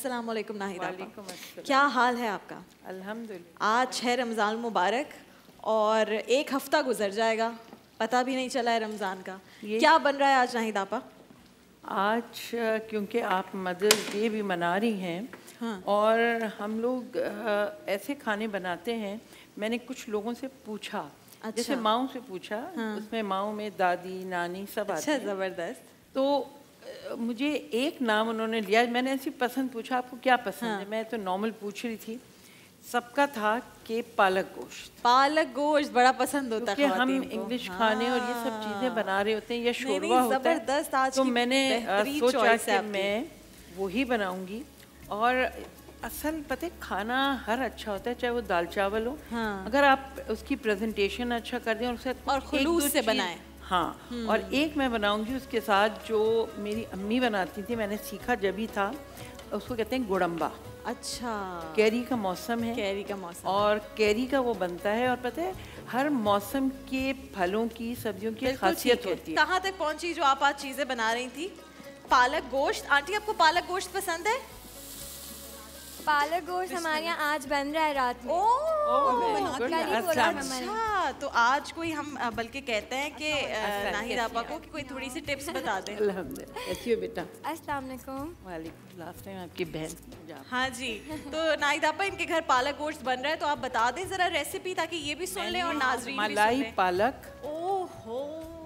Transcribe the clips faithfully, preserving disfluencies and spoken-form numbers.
अस्सलाम वालेकुम नाहिद आपा। वालेकुम अस्सलाम। क्या हाल है आपका? अल्हम्दुलिल्लाह। आज है रमज़ान मुबारक और एक हफ्ता गुजर जाएगा, पता भी नहीं चला है रमज़ान का। क्या बन रहा है आज नाहिद आपा? आज क्योंकि आप मदर्स डे भी मना रही हैं, हाँ। और हम लोग ऐसे खाने बनाते हैं, मैंने कुछ लोगों से पूछा, अच्छा। जैसे माओ से पूछा, हाँ। उसमें माओ में दादी नानी सब आते हैं। अच्छा, ज़बरदस्त। तो मुझे एक नाम उन्होंने लिया, मैंने ऐसी पसंद पूछा आपको क्या पसंद हाँ। है, मैं तो नॉर्मल पूछ रही थी, सबका था कि पालक गोश्त। पालक गोश्त बड़ा पसंद होता है क्योंकि हम इंग्लिश हाँ। खाने और ये सब चीज़ें बना रहे होते हैं या शोरबा होता है, आज तो मैंने सोचा कि मैं वही बनाऊंगी। और असल पता है खाना हर अच्छा होता है, चाहे वो दाल चावल हो, हाँ। अगर आप उसकी प्रेजेंटेशन अच्छा कर दें और उसे और खुलूस से बनाएं। हाँ, और एक मैं बनाऊंगी उसके साथ जो मेरी अम्मी बनाती थी, मैंने सीखा जब ही था, उसको कहते हैं गुड़म्बा। अच्छा, कैरी का मौसम है, कैरी का मौसम और कैरी का वो बनता है। और पता है हर मौसम के फलों की सब्जियों की खासियत होती है। कहाँ तक पहुँची जो आप आज चीज़ें बना रही थी? पालक गोश्त। आंटी आपको पालक गोश्त पसंद है? पालक गोश्त हमारे यहाँ आज बन रहा है रात में। ओह, अच्छा, तो आज कोई हम बल्कि कहते हैं कि नाहिद आपा को कि कोई थोड़ी सी टिप्स बता दें। अल्हम्दुलिल्लाह। कैसी हो बेटा? अस्सलाम वालेकुम। वालेकुम। लास्ट टाइम आपकी बहन। हाँ जी, तो नाहिद आपा इनके घर पालक गोश्त बन रहा है, तो आप बता दें जरा रेसिपी, ताकि ये भी सुन लें और नाज़रीन भी सुन लें। मलाई पालक। ओहो,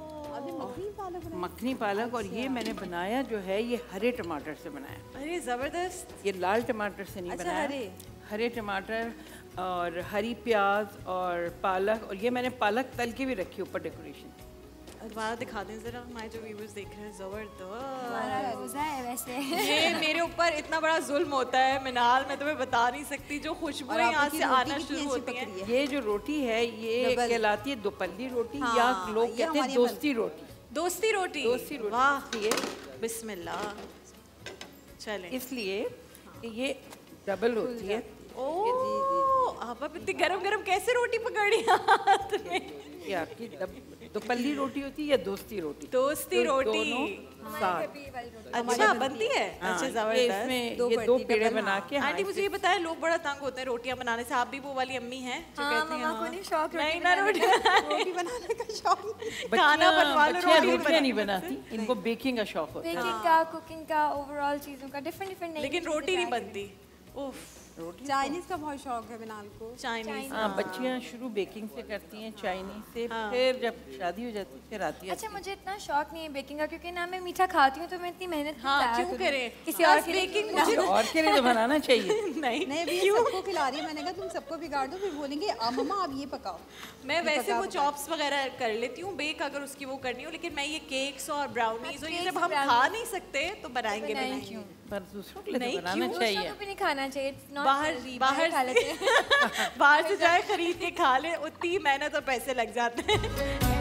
मखनी पालक। और ये मैंने बनाया जो है ये हरे टमाटर से बनाया। अरे ज़बरदस्त। ये लाल टमाटर से नहीं अच्छा, बनाया, हरे हरे टमाटर और हरी प्याज और पालक। और ये मैंने पालक तल के भी रखी ऊपर डेकोरेशन। दोबारा दिखा दें जरा, हमारे जो व्यूअर्स देख रहे हैं। ज़बरदस्त है वैसे। ये मेरे ऊपर इतना बड़ा जुल्म होता है मिनाल, मैं तुम्हें बता नहीं सकती, जो खुशबू यहाँ से आना शुरू होती है। ये जो रोटी है ये कहलाती है दोपल्ली रोटी, हाँ, या लोग कहते हैं दोस्ती रोटी। दोस्ती रोटी, दोस्ती रोटी। वाह, बिस्मिल्लाह। चलें, इसलिए कि ये डबल होती है। ओह, आप अब इतनी गरम गरम कैसे रोटी पकड़ी हाथ में? ये आपकी दोपल्ली रोटी होती है या दोस्ती रोटी? दोस्ती रोटी साथ। अच्छा बनती है। अच्छा, ज़बरदस्त। इसमें ये दो पेड़े बना के। आंटी मुझे ये बताएं, लोग बड़ा तंग होते हैं रोटियां बनाने से, आप भी वो वाली अम्मी हैं जो कहती हैं मम्मा को नहीं शौक नहीं ना रोटी रोटी बनाने का शौक, खाना बनवा लो, रोटियां नहीं बनाती, इनको बेकिंग का शौक होता है, बेकिंग का, कुकिंग का, ओवरऑल चीजों का डिफरेंट डिफरेंट। लेकिन रोटी नहीं बनती। उफ, चाइनीज का बहुत शौक है बिनाल को। चाइनीज, हाँ, बच्चियाँ शुरू बेकिंग से करती हैं, चाइनीज से, हाँ। फिर जब शादी हो जाती है फिर आती है। अच्छा, मुझे इतना शौक नहीं है बेकिंग का, क्योंकि ना मैं मीठा खाती हूँ, तो मैं इतनी मेहनत हाँ, क्यों करें किसी और बेकिंग, मुझे और के लिए तो बनाना चाहिए। नहीं नहीं, क्यों सबको खिला रही है, मैंने कहा तुम सबको बिगाड़ दो, फिर बोलेंगे आ मम्मा आप ये पकाओ। मैं वैसे वो चॉप्स वगैरह कर लेती हूँ बेक, अगर उसकी वो करनी हो, लेकिन मैं ये केक्स और ब्राउनीज और ये जब हम खा नहीं सकते तो बनाएंगे भी पर दूसरों के लिए बनाना चाहिए, भी नहीं खाना चाहिए। बाहर बाहर खा लेते हैं बाहर से जाए खरीद के खा ले, उतनी मेहनत और पैसे लग जाते हैं।